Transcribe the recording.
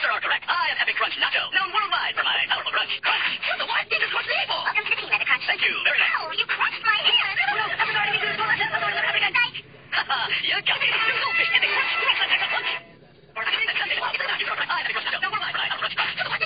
answer are correct. I am Epic Crunch Nacho, known worldwide for my powerful crunch. Crunch! You're the one dangerous crunch people! Welcome to the peanut crunch. Thank you, very nice. Ow, you crunched my hand! Oh no, I'm sorry, I didn't mean to do this. Hold on, I'm going to the African night. Haha, you got me. You're goldfish in the crunch. Crunch, crunch, crunch, crunch. Or I think that's something. It's not you, crunch. I am Epic Crunch Nacho, known worldwide for my powerful crunch.